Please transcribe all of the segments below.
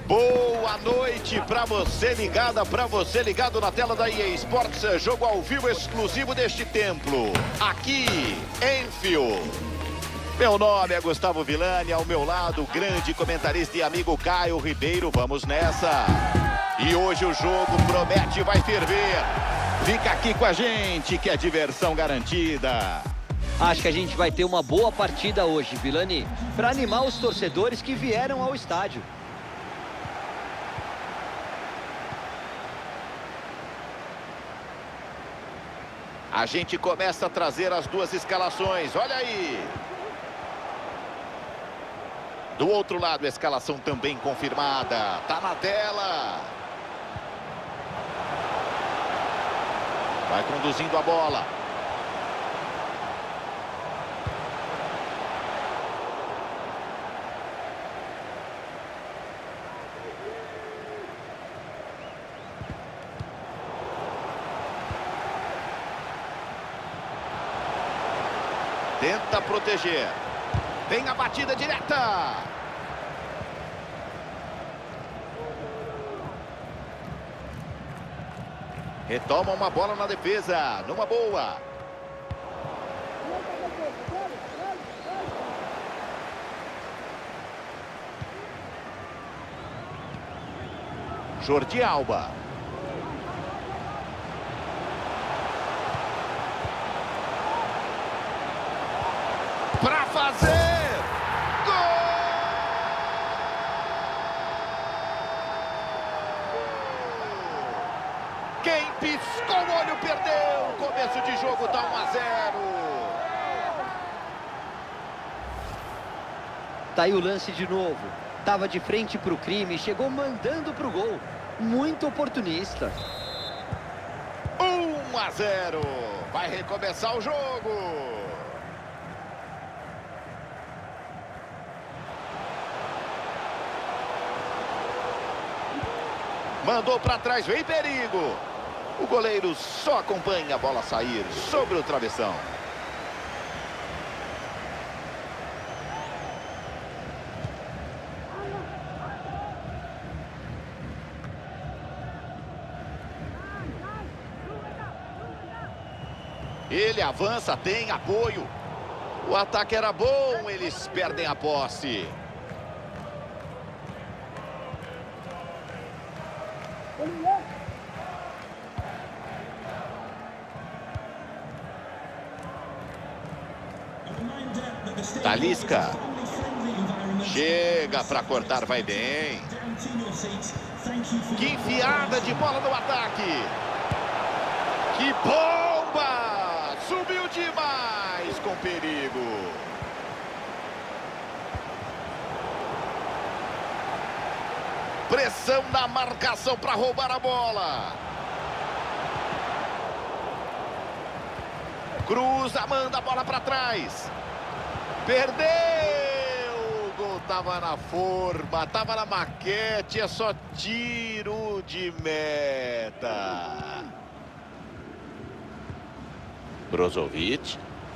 Boa noite para você ligado na tela da EA Sports, jogo ao vivo exclusivo deste templo, aqui em Enfield. Meu nome é Gustavo Villani, ao meu lado, grande comentarista e amigo Caio Ribeiro. Vamos nessa! E hoje o jogo promete, vai ferver. Fica aqui com a gente que é diversão garantida. Acho que a gente vai ter uma boa partida hoje, Villani, para animar os torcedores que vieram ao estádio. A gente começa a trazer as duas escalações, olha aí. Do outro lado, a escalação também confirmada. Tá na tela. Vai conduzindo a bola. Tenta proteger. Tem a batida direta. Retoma uma bola na defesa. Numa boa. Jordi Alba. Para fazer gol! Quem piscou o olho perdeu. Começo de jogo tá 1-0. Tá aí o lance de novo. Tava de frente pro crime, chegou mandando pro gol. Muito oportunista. 1-0. Vai recomeçar o jogo. Mandou para trás, vem perigo. O goleiro só acompanha a bola sair sobre o travessão. Ele avança, tem apoio. O ataque era bom, eles perdem a posse. Talisca. Chega para cortar, vai bem. Que enfiada de bola no ataque. Que bomba! Subiu demais com perigo. Pressão na marcação para roubar a bola. Cruza, manda a bola para trás. Perdeu! O gol tava na forma, tava na maquete, é só tiro de meta. Brozovic.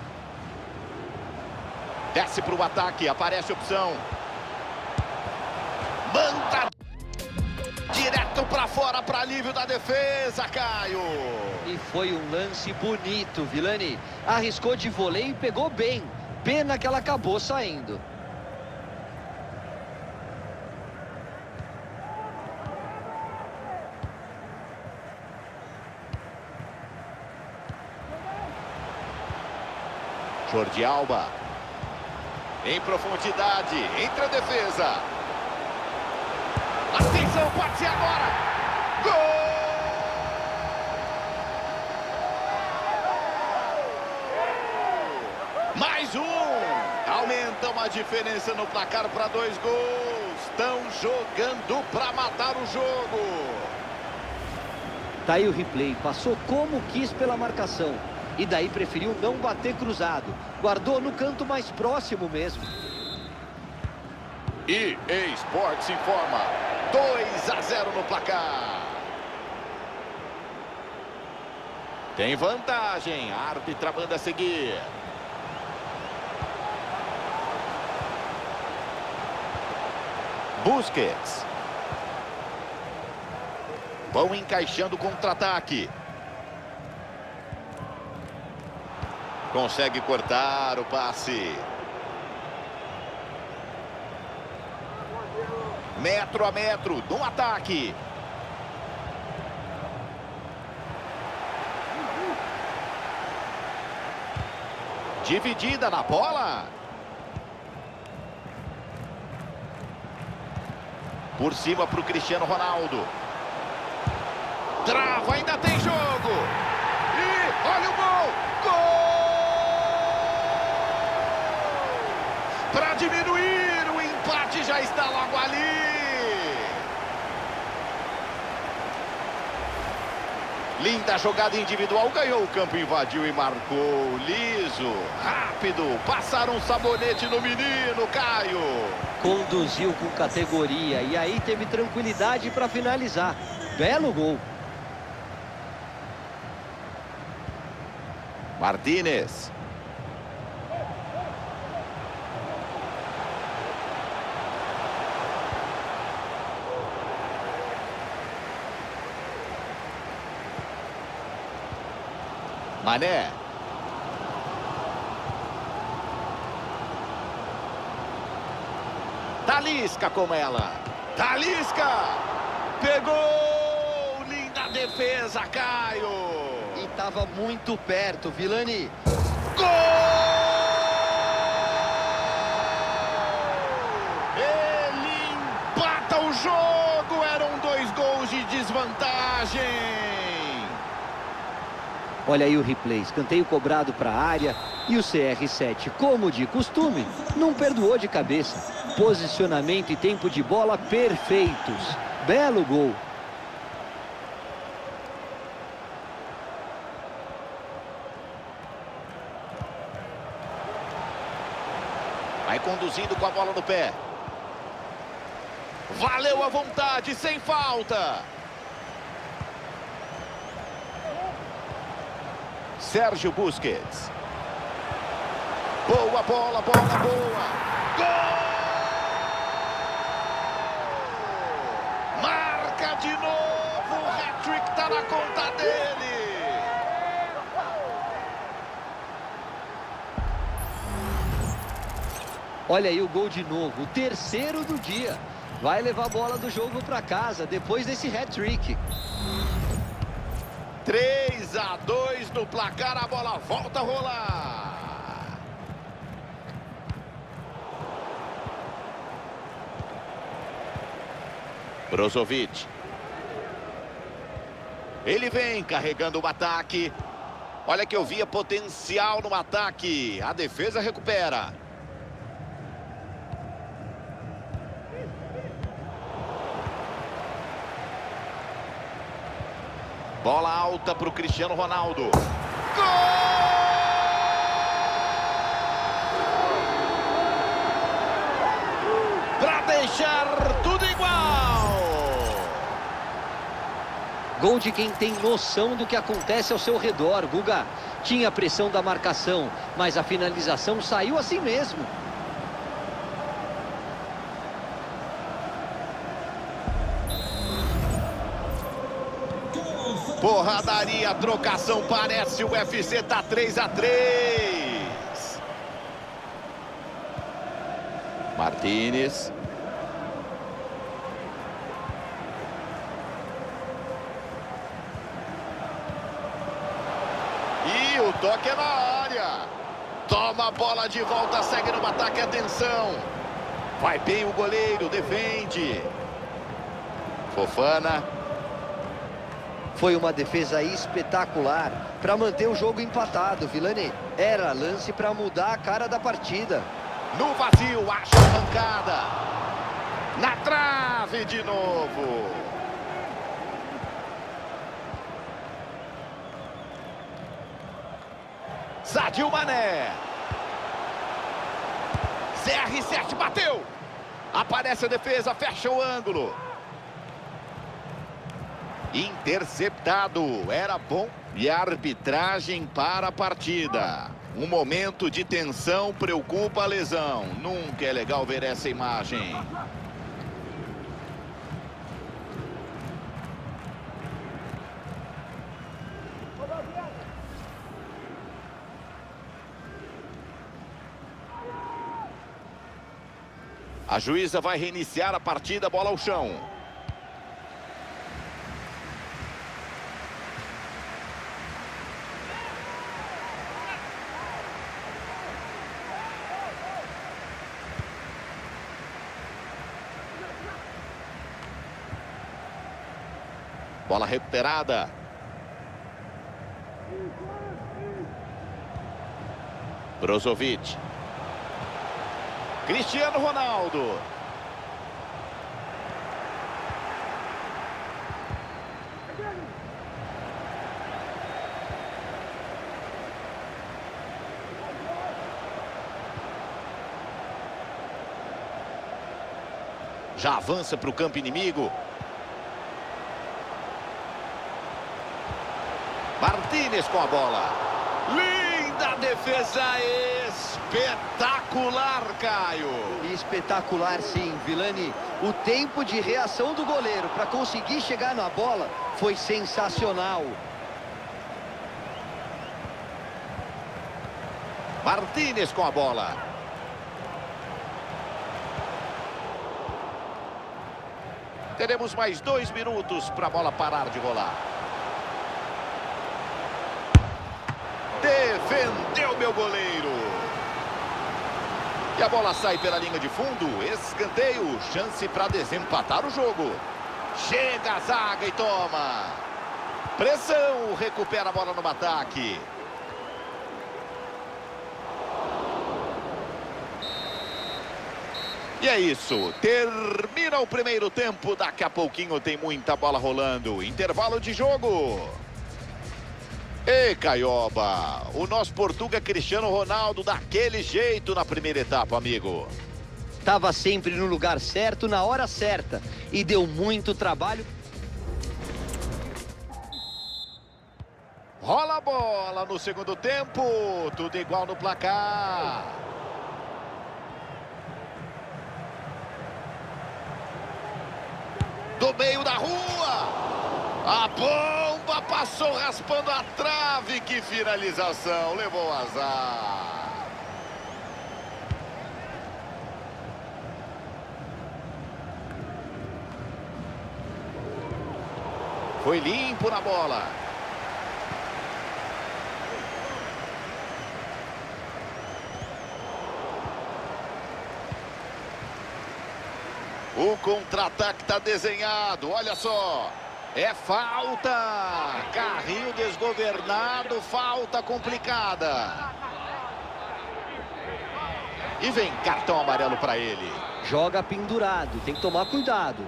Desce para o ataque, aparece opção. Manda direto para fora, para alívio da defesa, Caio. E foi um lance bonito, Villani. Arriscou de voleio e pegou bem. Pena que ela acabou saindo. Jordi Alba. Em profundidade, entre a defesa. Atenção, pode ser agora. Gol! Mais um. Aumentam a diferença no placar para 2 gols. Estão jogando para matar o jogo. Tá aí o replay. Passou como quis pela marcação. E daí preferiu não bater cruzado. Guardou no canto mais próximo mesmo. EA Sports informa. 2-0 no placar. Tem vantagem. A árbitra manda seguir. Busquets. Vão encaixando o contra-ataque. Consegue cortar o passe. Metro a metro no ataque. Dividida na bola. Por cima para o Cristiano Ronaldo. Trava, ainda tem jogo. E olha o gol. Gol! Para diminuir, o empate já está logo ali. Linda jogada individual, ganhou o campo, invadiu e marcou. Liso, rápido, passaram um sabonete no menino, Caio. Conduziu com categoria e aí teve tranquilidade para finalizar. Belo gol. Martínez. Mané. Talisca com ela. Talisca. Pegou. Linda defesa, Caio. E estava muito perto, Vilani. Gol! Ele empata o jogo. Eram 2 gols de desvantagem. Olha aí o replay, escanteio cobrado para a área e o CR7, como de costume, não perdoou de cabeça. Posicionamento e tempo de bola perfeitos. Belo gol. Vai conduzindo com a bola no pé. Valeu a vontade, sem falta. Sérgio Busquets. Boa bola, bola boa. Gol! Marca de novo. O hat-trick está na conta dele. Olha aí o gol de novo, o terceiro do dia. Vai levar a bola do jogo para casa depois desse hat-trick. 3-2 no placar, a bola volta a rolar. Brozovic. Ele vem carregando o ataque. Olha que eu via potencial no ataque. A defesa recupera. Bola alta para o Cristiano Ronaldo. Gol! Para deixar tudo igual. Gol de quem tem noção do que acontece ao seu redor, Guga. Tinha a pressão da marcação, mas a finalização saiu assim mesmo. Porradaria, trocação, parece o UFC, tá 3-3. Martínez. E o toque é na área. Toma a bola de volta, segue no ataque, atenção. Vai bem o goleiro, defende. Fofana. Foi uma defesa espetacular para manter o jogo empatado, Vilani. Era lance para mudar a cara da partida. No vazio, acha a pancada. Na trave de novo. Sadio Mané. CR7 bateu. Aparece a defesa, fecha o ângulo. Interceptado, era bom. E a arbitragem para a partida. Um momento de tensão, preocupa a lesão. Nunca é legal ver essa imagem. A juíza vai reiniciar a partida, bola ao chão. Bola recuperada. Brozovic. Cristiano Ronaldo. Já avança para o campo inimigo. Martínez com a bola. Linda defesa, espetacular, Caio. Espetacular, sim, Vilani. O tempo de reação do goleiro para conseguir chegar na bola foi sensacional. Martínez com a bola. Teremos mais 2 minutos para a bola parar de rolar. Defendeu meu goleiro. E a bola sai pela linha de fundo. Escanteio, chance para desempatar o jogo. Chega a zaga e toma. Pressão, recupera a bola no ataque. E é isso, termina o primeiro tempo. Daqui a pouquinho tem muita bola rolando. Intervalo de jogo. E Caioba, o nosso Portuga Cristiano Ronaldo daquele jeito na primeira etapa, amigo. Estava sempre no lugar certo, na hora certa. E deu muito trabalho. Rola a bola no segundo tempo. Tudo igual no placar. Do meio da rua. A bomba passou raspando a trave. Que finalização. Levou o azar. Foi limpo na bola. O contra-ataque está desenhado. Olha só. É falta. Carrinho desgovernado. Falta complicada. E vem cartão amarelo para ele. Joga pendurado. Tem que tomar cuidado.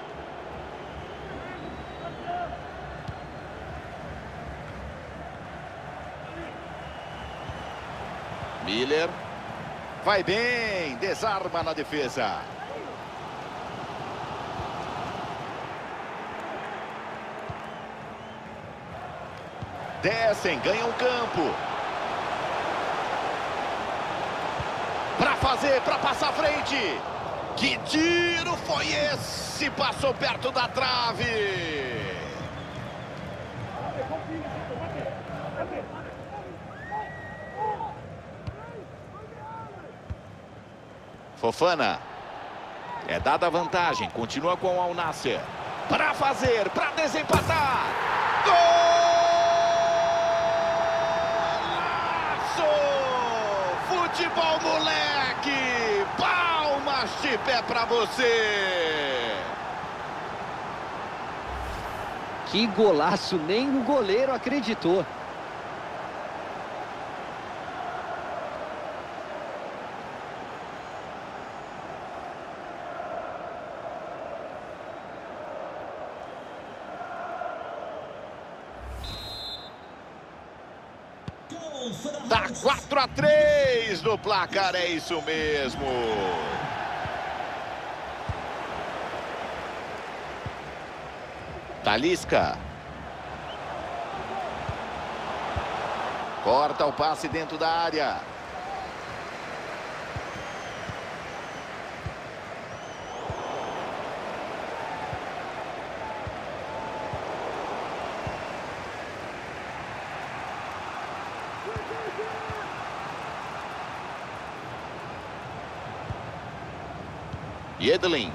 Miller. Vai bem. Desarma na defesa. Descem, ganham campo. Para fazer, para passar à frente. Que tiro foi esse? Passou perto da trave. Fofana. É dada a vantagem. Continua com o Al Nassr. Para fazer, para desempatar. Gol! Futebol, moleque! Palmas de pé pra você! Que golaço, nem o goleiro acreditou. Tá 4-3 no placar, é isso mesmo. Talisca. Corta o passe dentro da área. Yedlin.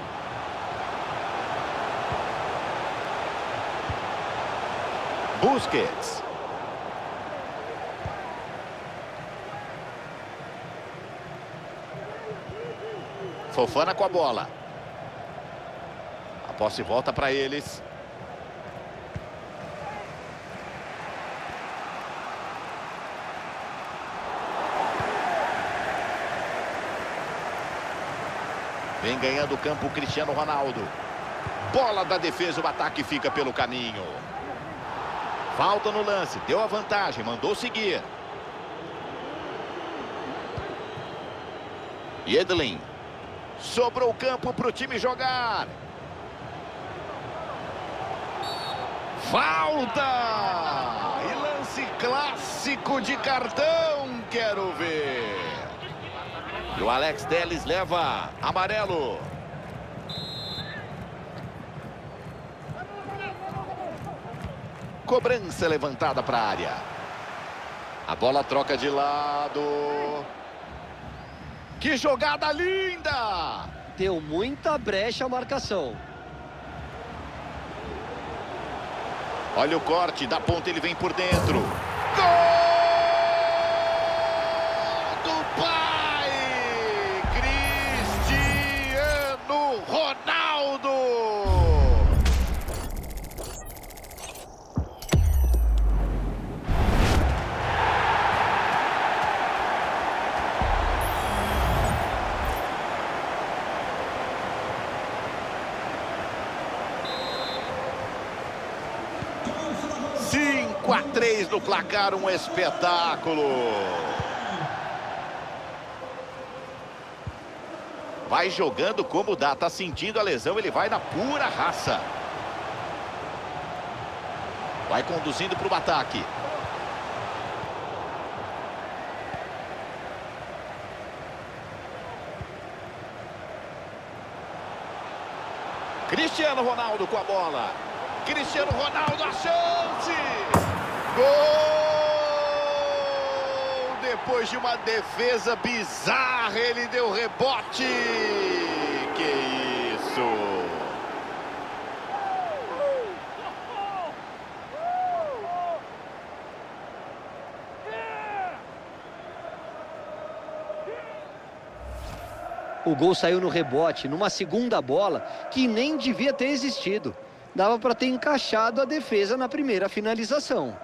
Busquets. Fofana com a bola. A posse volta para eles. Vem ganhando o campo o Cristiano Ronaldo. Bola da defesa, o ataque fica pelo caminho. Falta no lance, deu a vantagem, mandou seguir. Yedlin. Sobrou o campo para o time jogar. Falta! E lance clássico de cartão, quero ver. E o Alex Telles leva amarelo. Cobrança levantada para a área. A bola troca de lado. Que jogada linda! Deu muita brecha a marcação. Olha o corte, da ponta ele vem por dentro. Gol do pai! Cristiano Ronaldo! Cinco a 3 no placar, um espetáculo. Vai jogando como dá, tá sentindo a lesão, ele vai na pura raça. Vai conduzindo para o ataque. Cristiano Ronaldo com a bola. Cristiano Ronaldo, a chance! Gol! Depois de uma defesa bizarra, ele deu rebote. Que isso! O gol saiu no rebote, numa segunda bola que nem devia ter existido. Dava para ter encaixado a defesa na primeira finalização.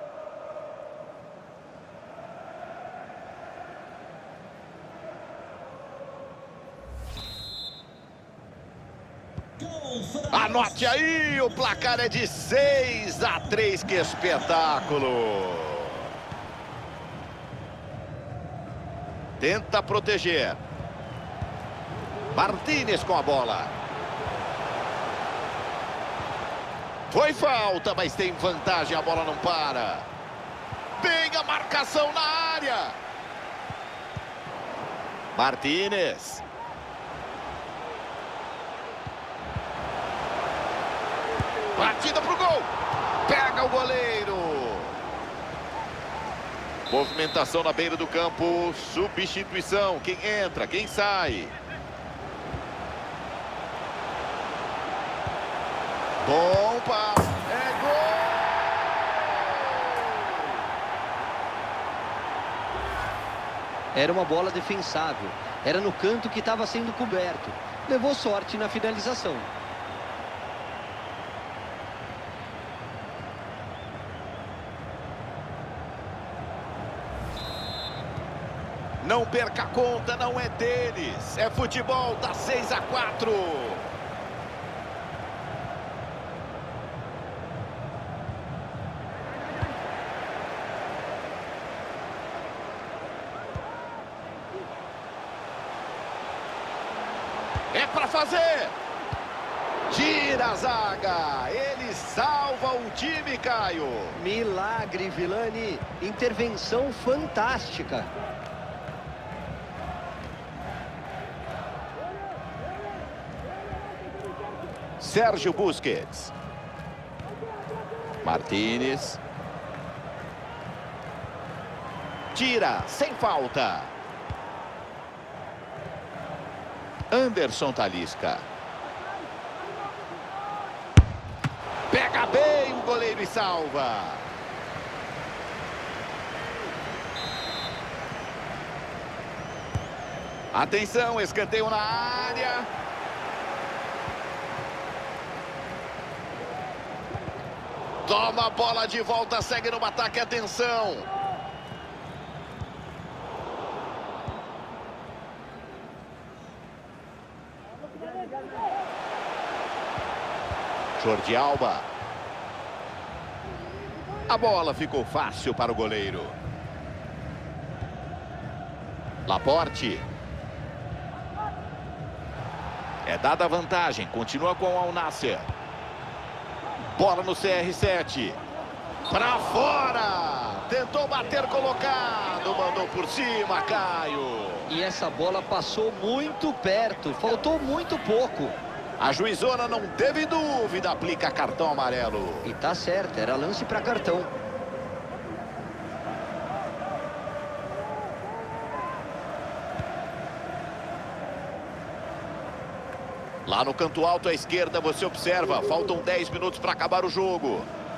Anote aí, o placar é de 6 a 3, que espetáculo! Tenta proteger. Martínez com a bola. Foi falta, mas tem vantagem, a bola não para. Bem a marcação na área. Martínez. Batida pro gol. Pega o goleiro. Movimentação na beira do campo. Substituição. Quem entra, quem sai. Bom passe. É gol! Era uma bola defensável. Era no canto que estava sendo coberto. Levou sorte na finalização. Não perca a conta, não é deles. É futebol, tá 6 a 4. É para fazer. Tira a zaga. Ele salva o time, Caio. Milagre, Vilani. Intervenção fantástica. Sérgio Busquets. Martínez. Tira, sem falta. Anderson Talisca. Pega bem o goleiro e salva. Atenção, escanteio na área. Toma a bola de volta, segue no ataque, atenção. Jordi Alba. A bola ficou fácil para o goleiro. Laporte. É dada a vantagem, continua com o Al Nassr. Bola no CR7. Pra fora! Tentou bater colocado, mandou por cima, Caio. E essa bola passou muito perto, faltou muito pouco. A juizona não teve dúvida, aplica cartão amarelo. E tá certo, era lance para cartão. Lá no canto alto à esquerda você observa, faltam 10 minutos para acabar o jogo.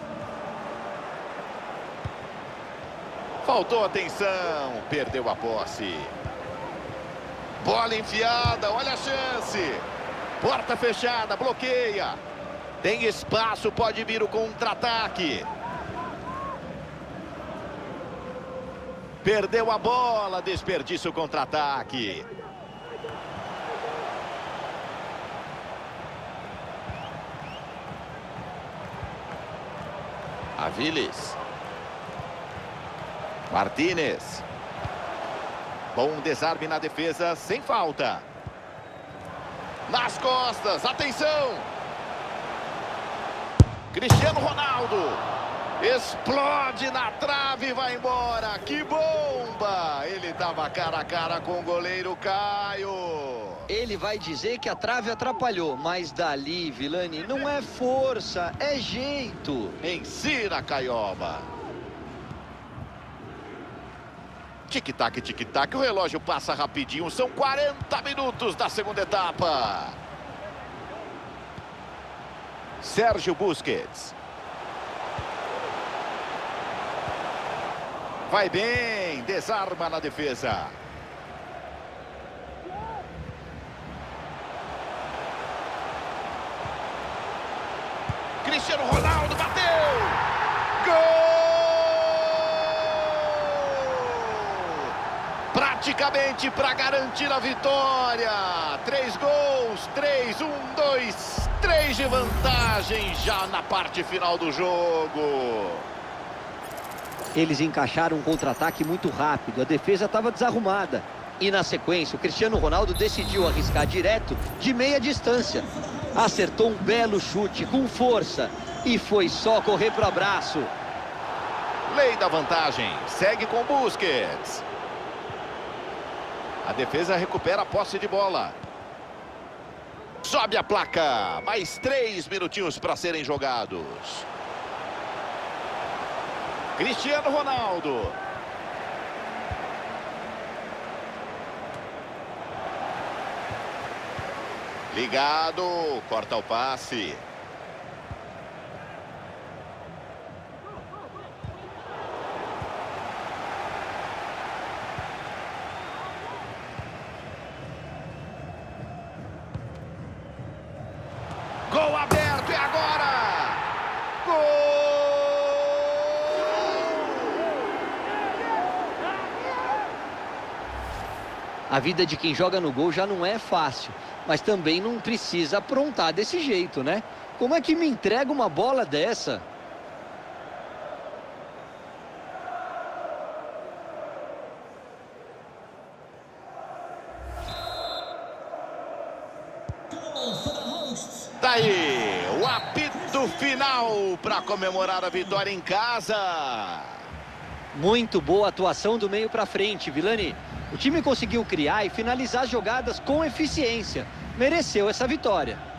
Faltou atenção, perdeu a posse. Bola enfiada, olha a chance. Porta fechada, bloqueia. Tem espaço, pode vir o contra-ataque. Perdeu a bola, desperdício o contra-ataque. Aviles. Martínez. Bom desarme na defesa, sem falta. Nas costas, atenção. Cristiano Ronaldo. Explode na trave e vai embora. Que bomba! Ele estava cara a cara com o goleiro Caio. Ele vai dizer que a trave atrapalhou, mas dali, Vilani, não é força, é jeito. Ensina, Caioba. Tic-tac, tic-tac, o relógio passa rapidinho, são 40 minutos da segunda etapa. Sérgio Busquets. Vai bem, desarma na defesa. Cristiano Ronaldo bateu! Gol! Praticamente para garantir a vitória. 3 gols, 3, 1, 2, 3 de vantagem já na parte final do jogo. Eles encaixaram um contra-ataque muito rápido, a defesa estava desarrumada. E na sequência, o Cristiano Ronaldo decidiu arriscar direto de meia distância. Acertou um belo chute com força e foi só correr para o abraço. Lei da vantagem, segue com Busquets. A defesa recupera a posse de bola. Sobe a placa, mais 3 minutinhos para serem jogados. Cristiano Ronaldo. Ligado, corta o passe. Gol aberto, e agora? Gol! A vida de quem joga no gol já não é fácil, mas também não precisa aprontar desse jeito, né? Como é que me entrega uma bola dessa? Tá aí, o apito final para comemorar a vitória em casa. Muito boa atuação do meio para frente, Vilani. O time conseguiu criar e finalizar as jogadas com eficiência. Mereceu essa vitória.